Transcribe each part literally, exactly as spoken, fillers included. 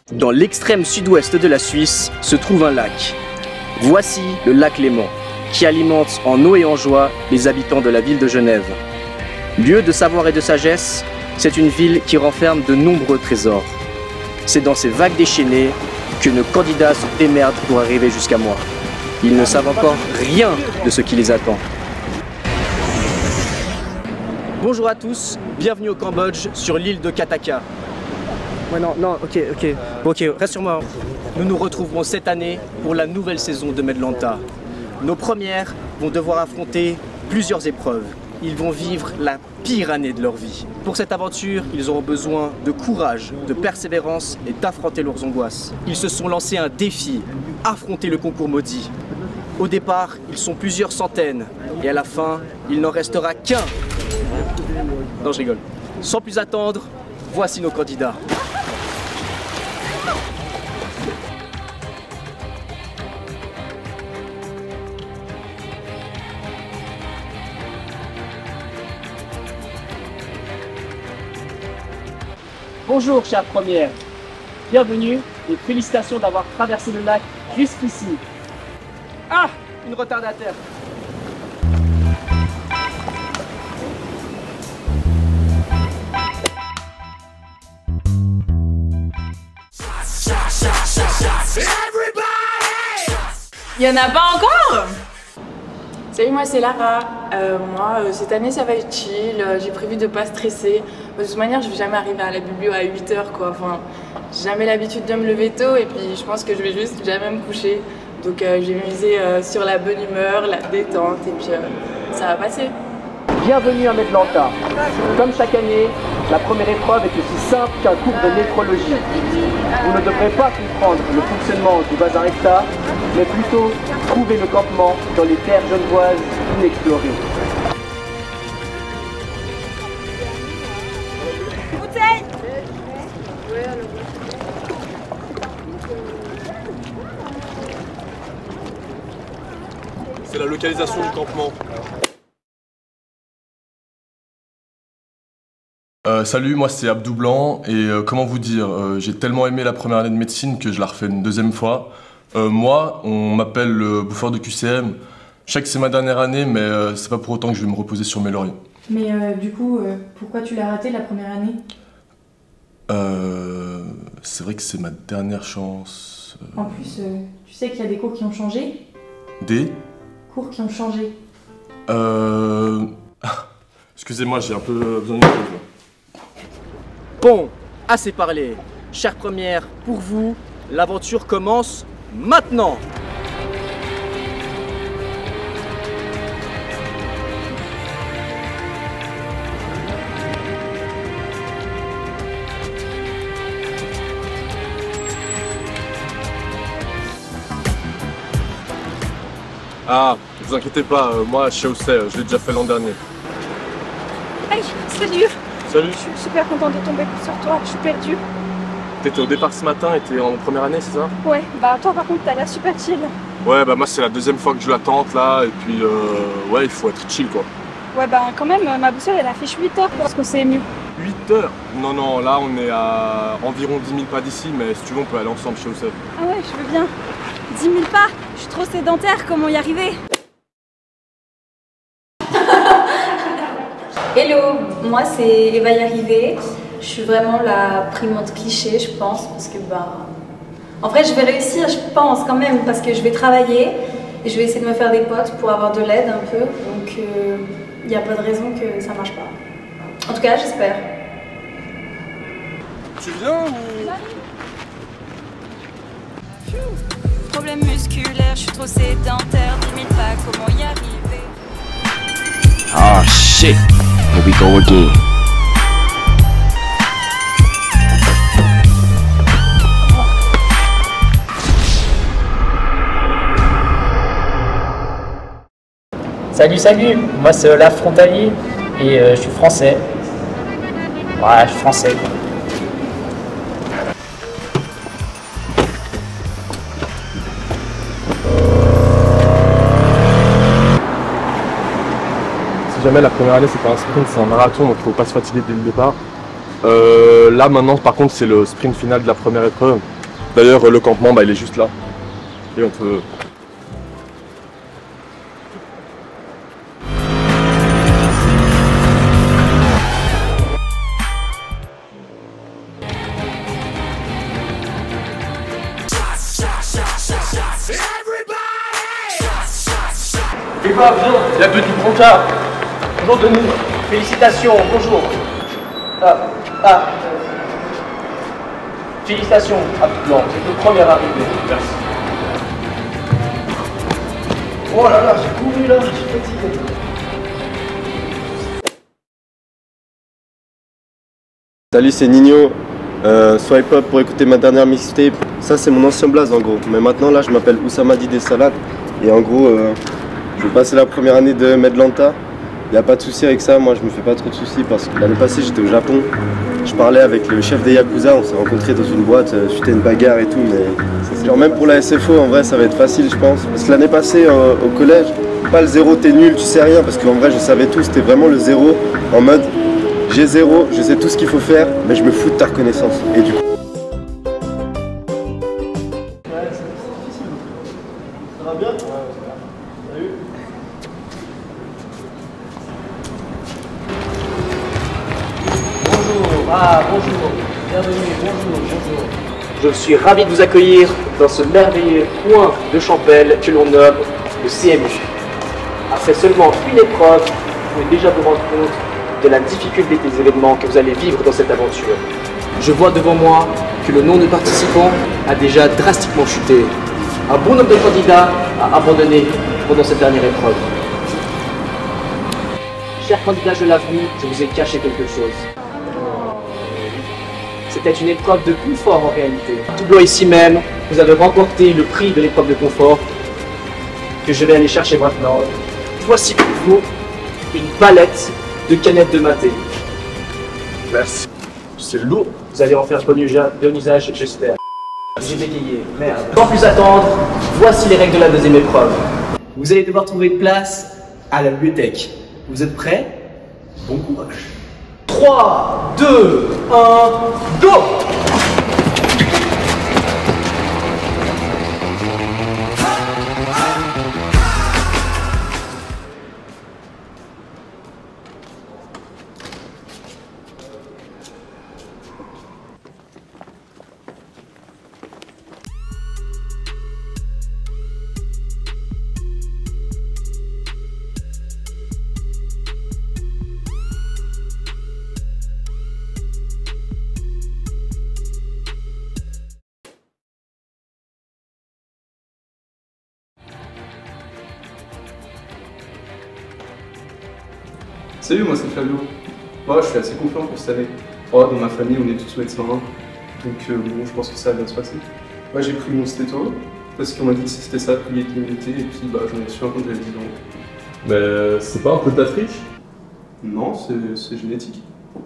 Dans l'extrême sud-ouest de la Suisse se trouve un lac. Voici le lac Léman, qui alimente en eau et en joie les habitants de la ville de Genève. Lieu de savoir et de sagesse, c'est une ville qui renferme de nombreux trésors. C'est dans ces vagues déchaînées que nos candidats se démerdent pour arriver jusqu'à moi. Ils ne savent encore rien de ce qui les attend. Bonjour à tous, bienvenue au Cambodge, sur l'île de Kataka. Ouais, non, non, ok, ok, bon, ok, reste sur moi. Nous nous retrouverons cette année pour la nouvelle saison de Medlanta. Nos premières vont devoir affronter plusieurs épreuves. Ils vont vivre la pire année de leur vie. Pour cette aventure, ils auront besoin de courage, de persévérance et d'affronter leurs angoisses. Ils se sont lancés un défi, affronter le concours maudit. Au départ, ils sont plusieurs centaines, et à la fin, il n'en restera qu'un. Non, je rigole. Sans plus attendre, voici nos candidats. Bonjour, chère première. Bienvenue et félicitations d'avoir traversé le lac jusqu'ici. Ah, une retardataire. Il y en a pas encore? Salut, moi c'est Lara. Euh, moi, euh, cette année ça va être chill, euh, j'ai prévu de pas stresser. De toute manière, je vais jamais arriver à la biblio à huit heures quoi. Enfin, j'ai jamais l'habitude de me lever tôt et puis je pense que je vais juste jamais me coucher. Donc euh, je vais miser euh, sur la bonne humeur, la détente et puis euh, ça va passer. Bienvenue à Medlanta. Comme chaque année, la première épreuve est aussi simple qu'un cours de néphrologie. Vous ne devrez pas comprendre le fonctionnement du bassin rectal, mais plutôt trouver le campement dans les terres genevoises inexplorées. Bouteille! C'est la localisation du campement. Euh, salut, moi c'est Abdou Blanc et euh, comment vous dire, euh, j'ai tellement aimé la première année de médecine que je la refais une deuxième fois. Euh, moi, on m'appelle le bouffeur de Q C M. Je sais que c'est ma dernière année, mais euh, c'est pas pour autant que je vais me reposer sur mes lauriers. Mais euh, du coup, euh, pourquoi tu l'as raté la première année? Euh, c'est vrai que c'est ma dernière chance. Euh... En plus, euh, tu sais qu'il y a des cours qui ont changé? Des Cours qui ont changé. Euh... Excusez-moi, j'ai un peu besoin d'une pause. Bon, assez parlé. Chère première, pour vous, l'aventure commence maintenant. Ah, ne vous inquiétez pas, euh, moi je sais où c'est, je l'ai déjà fait l'an dernier. Hey, salut! Salut! Je suis super contente de tomber sur toi, je suis perdue. T'étais au départ ce matin et t'es en première année, c'est ça? Ouais, bah toi par contre t'as l'air super chill. Ouais, bah moi c'est la deuxième fois que je la tente là, et puis euh, ouais, il faut être chill quoi. Ouais, bah quand même, ma boussole elle a fait huit heures parce qu'on s'est ému. huit heures? Non, non, là on est à environ dix mille pas d'ici, mais si tu veux on peut aller ensemble chez Oussef. Ah ouais, je veux bien. dix mille pas, je suis trop sédentaire, comment y arriver? Hello, moi c'est Eva Yarrivé. Je suis vraiment la primante cliché, je pense, parce que bah, en vrai je vais réussir, je pense quand même, parce que je vais travailler et je vais essayer de me faire des potes pour avoir de l'aide un peu, donc il euh, n'y a pas de raison que ça marche pas. En tout cas, j'espère. Tu viens ou... Problème musculaire, je suis trop sédentaire, dix mille pas, comment y arriver? Oh shit, here we go again. Salut, salut, moi c'est Olaf Frontalier et euh, je suis français. Ouais, je suis français. Si jamais la première année c'est pas un sprint, c'est un marathon, donc il faut pas se fatiguer dès le départ. Euh, là maintenant par contre c'est le sprint final de la première épreuve. D'ailleurs, le campement, bah, il est juste là. Et on peut... Et va, viens, il y a Denis Broncard. Bonjour Denis, félicitations, bonjour. Ah, ah. Félicitations, Abdoulan, c'est votre première arrivée. Merci. Oh là là, j'ai couru là, je suis fatigué. Salut, c'est Nino. Euh, swipe up pour écouter ma dernière mixtape. Ça, c'est mon ancien blaze en gros. Mais maintenant, là, je m'appelle Oussama Didé Salat. Et en gros, euh, je vais passer la première année de Medlanta. Il n'y a pas de souci avec ça, moi je me fais pas trop de soucis parce que l'année passée j'étais au Japon. Je parlais avec le chef des Yakuza, on s'est rencontrés dans une boîte, suite à une bagarre et tout, mais genre même pour la S F O en vrai ça va être facile je pense. Parce que l'année passée euh, au collège, pas le zéro t'es nul, tu sais rien, parce qu'en vrai je savais tout, c'était vraiment le zéro en mode j'ai zéro, je sais tout ce qu'il faut faire, mais je me fous de ta reconnaissance. Et du coup. Ouais, c'est difficile. Ça va bien? Salut. Ah, bonjour, bienvenue, bonjour, bonjour. Je suis ravi de vous accueillir dans ce merveilleux coin de Champel que l'on nomme le C M U. Après seulement une épreuve, vous pouvez déjà vous rendre compte de la difficulté des événements que vous allez vivre dans cette aventure. Je vois devant moi que le nombre de participants a déjà drastiquement chuté. Un bon nombre de candidats a abandonné pendant cette dernière épreuve. Chers candidats, je l'avoue, je vous ai caché quelque chose. C'était une épreuve de confort en réalité. Tout blanc ici même, vous avez remporté le prix de l'épreuve de confort que je vais aller chercher maintenant. Voici pour vous une palette de canettes de maté. Merci. C'est lourd. Vous allez en faire bon usage, j'espère. J'ai bégayé, merde. Sans plus attendre, voici les règles de la deuxième épreuve. Vous allez devoir trouver une place à la bibliothèque. Vous êtes prêts? Bon courage. trois, deux, un, go! Salut, moi c'est Fabio. Moi je suis assez confiant pour cette année. Oh, dans ma famille on est tous médecins, donc euh, bon, je pense que ça va bien se passer. Moi j'ai pris mon stéto parce qu'on m'a dit que c'était ça, plier l'immunité, et puis bah, j'en ai su un quand j'avais dix ans. Mais c'est pas un peu de la triche? Non, c'est génétique.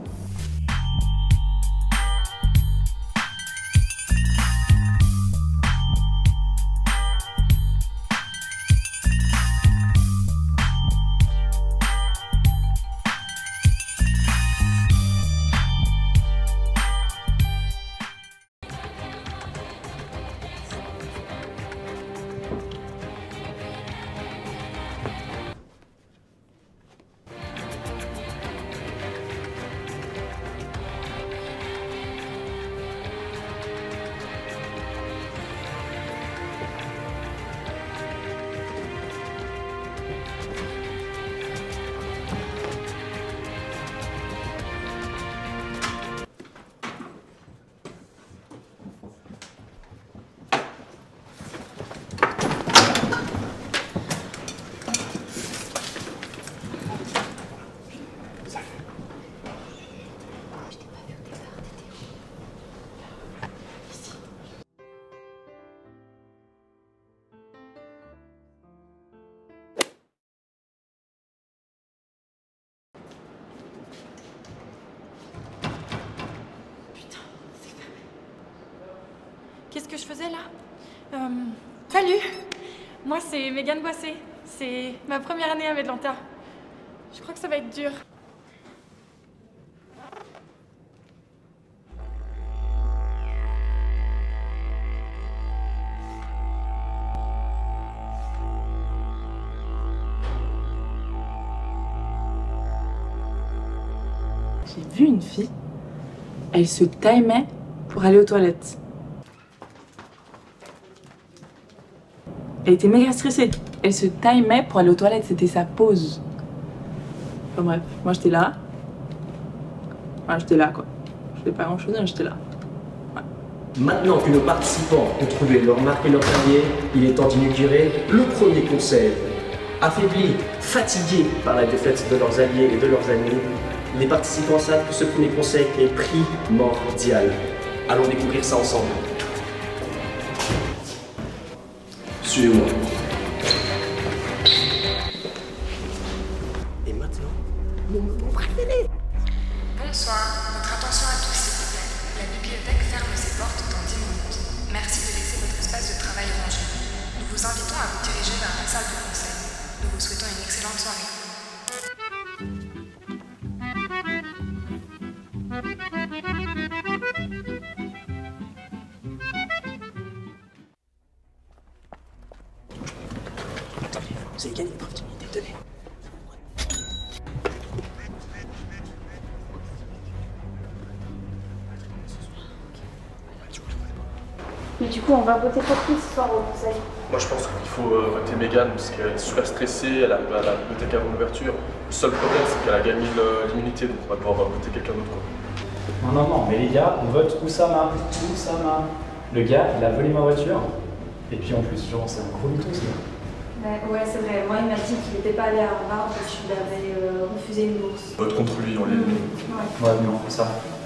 Qu'est-ce que je faisais là euh, Salut, moi c'est Mégane Boissé. C'est ma première année à Medlanta. Je crois que ça va être dur. vu une fille, elle se timait pour aller aux toilettes. Elle était méga stressée. Elle se timait pour aller aux toilettes, c'était sa pause. Enfin bref, moi j'étais là. Enfin, j'étais là quoi. Je faisais pas grand chose, mais j'étais là. Ouais. Maintenant que nos participants ont trouvé leur marque et leur panier, il est temps d'inaugurer le premier conseil. Affaiblis, fatigués par la défaite de leurs alliés et de leurs amis, les participants savent que ce premier conseil est primordial. Allons découvrir ça ensemble. Suivez-moi. Et maintenant, mon moment préféré. Bonsoir, votre attention à tous s'il vous plaît. La bibliothèque ferme ses portes dans dix minutes. Merci de laisser votre espace de travail rangé. Nous vous invitons à vous diriger vers la salle de conseil. Nous vous souhaitons une excellente soirée. Vous avez gagné l'opportunité, tenez. Mais du coup, on va voter pour qui ce soir au conseil? Moi je pense qu'il faut euh, voter Megan parce qu'elle est super stressée, elle arrive à la bibliothèque avant l'ouverture. Le seul problème c'est qu'elle a gagné l'immunité, donc on va devoir voter quelqu'un d'autre. Non, non, non, mais les gars, on vote Oussama. Oussama. Le gars, il a volé ma voiture. Et puis en plus, genre, c'est un gros mytho, c'est Ouais, ouais c'est vrai. Moi, il m'a dit qu'il n'était pas allé à Harvard parce qu'il avait euh, refusé une bourse. Vote contre lui, on l'élimine. Ouais. Ouais, mais on fait ça.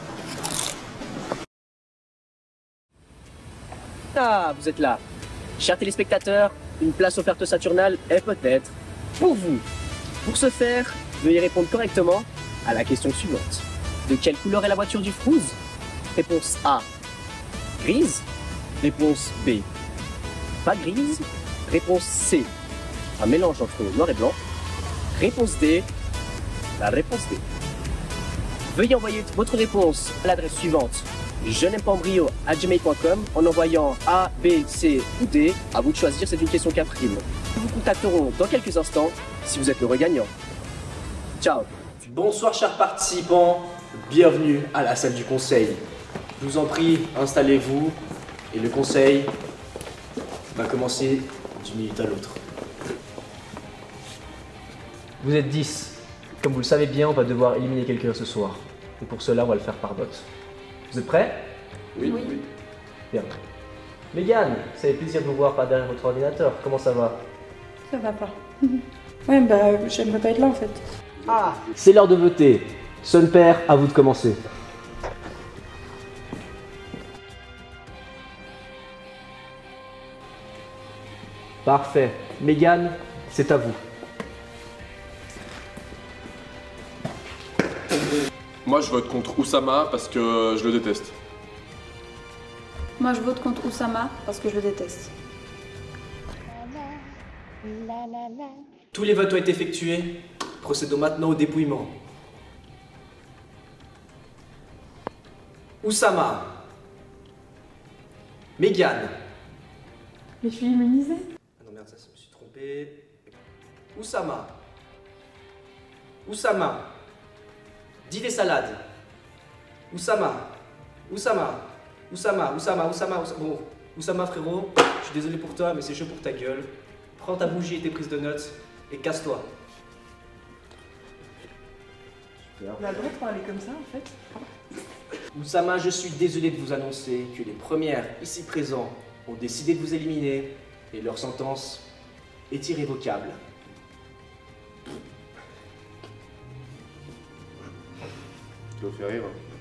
Ah, vous êtes là. Chers téléspectateurs, une place offerte au Saturnal est peut-être pour vous. Pour ce faire, veuillez répondre correctement à la question suivante. De quelle couleur est la voiture du Frouze? Réponse A, grise. Réponse B, pas grise. Réponse C, un mélange entre noir et blanc. Réponse D, la réponse D. Veuillez envoyer votre réponse à l'adresse suivante: je n'aime pas embryo arobase gmail point com en envoyant A, B, C ou D. À vous de choisir, c'est une question qui prime. Nous vous contacterons dans quelques instants si vous êtes le regagnant. Ciao. Bonsoir chers participants, bienvenue à la salle du conseil. Je vous en prie, installez-vous et le conseil va commencer d'une minute à l'autre. Vous êtes dix. Comme vous le savez bien, on va devoir éliminer quelqu'un ce soir. Et pour cela, on va le faire par vote. Vous êtes prêts? Oui, oui. Bien. Mégane, ça fait plaisir de vous voir par derrière votre ordinateur. Comment ça va? Ça va pas. Ouais, bah, j'aimerais pas être là en fait. Ah, c'est l'heure de voter. Son père, à vous de commencer. Parfait. Mégane, c'est à vous. Moi je vote contre Oussama parce que je le déteste. Moi, je vote contre Oussama parce que je le déteste. Tous les votes ont été effectués. Procédons maintenant au dépouillement. Oussama. Mégane. Mais je suis immunisée. Ah non merde, ça, je me suis trompé. Oussama. Oussama. Dis des salades. Oussama. Oussama. Oussama. Oussama. Oussama. Oussama. Bon, Oussama frérot, je suis désolé pour toi, mais c'est chaud pour ta gueule. Prends ta bougie et tes prises de notes et casse-toi. On a le droit de parler comme ça en fait. Oussama, je suis désolé de vous annoncer que les premières ici présents ont décidé de vous éliminer et leur sentence est irrévocable. Tu dois faire rire.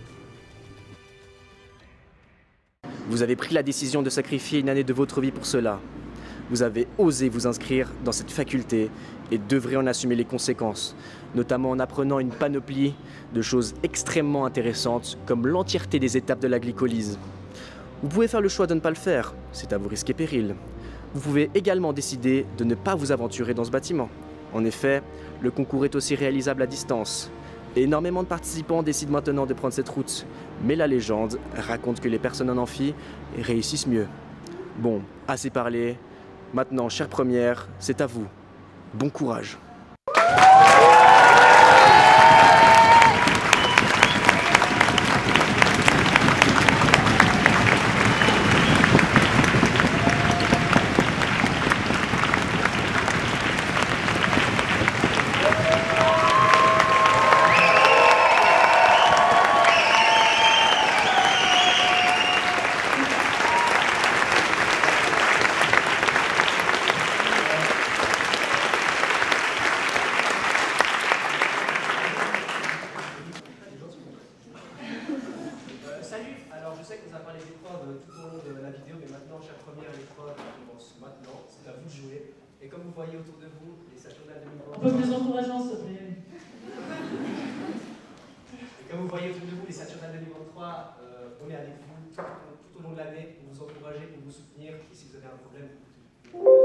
Vous avez pris la décision de sacrifier une année de votre vie pour cela. Vous avez osé vous inscrire dans cette faculté et devrez en assumer les conséquences, notamment en apprenant une panoplie de choses extrêmement intéressantes comme l'entièreté des étapes de la glycolyse. Vous pouvez faire le choix de ne pas le faire, c'est à vos risques et périls. Vous pouvez également décider de ne pas vous aventurer dans ce bâtiment. En effet, le concours est aussi réalisable à distance. Énormément de participants décident maintenant de prendre cette route, mais la légende raconte que les personnes en amphi réussissent mieux. Bon, assez parlé. Maintenant, chère première, c'est à vous. Bon courage. Et comme vous voyez autour de vous, les Saturnales deux mille vingt-trois... Un peu plus encourageant, s'il te plaît. Et comme vous voyez autour de vous, les Saturnales deux mille vingt-trois, euh, on est avec vous tout, tout au long de l'année pour vous encourager, pour vous soutenir. Et si vous avez un problème, vous